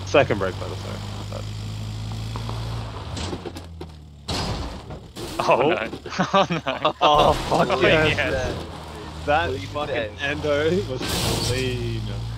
Second break by the way. Oh no. Oh no. Oh fuck Oh, yes. yes. That Clean fucking dead. endo was clean.